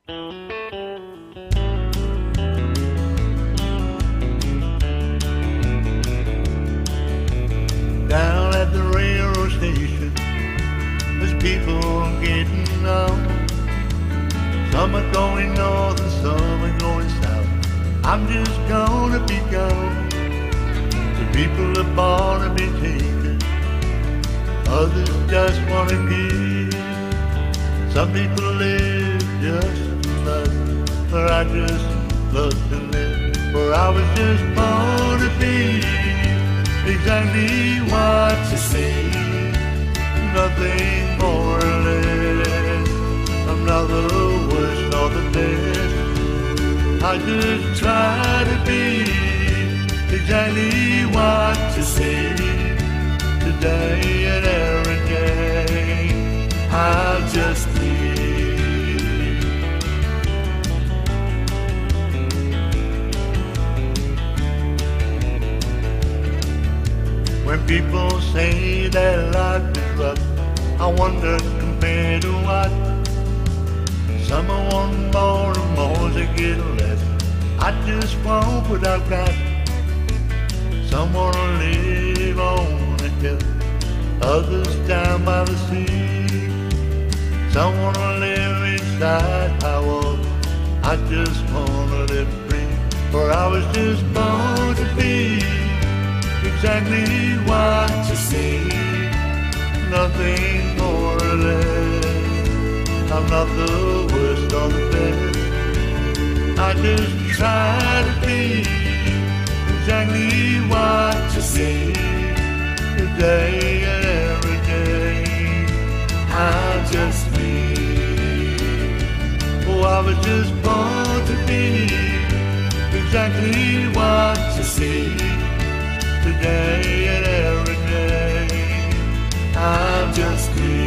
Down at the railroad station, there's people getting on. Some are going north and some are going south. I'm just gonna be gone. The people are born to be taken, others just wanna give. Some people live just to love, but I just love to live. For I was just born to be exactly what you see, nothing more or less. I'm not the worst or the best. I just try to be exactly what you see, today and every day. I'll just be. When people say that life is rough, I wonder compared to what. Some are wanting more and more to get less. I just want what I've got. Some wanna live on the hill, others down by the sea. Some wanna live inside high walls, I just wanna live free. For I was just born to be exactly what you see, nothing more or less. I'm not the worst or the best. I just try to be exactly what you see, today and every day. I'll just be. Oh, I was just born to be exactly what you see, today and every day. I'll just be.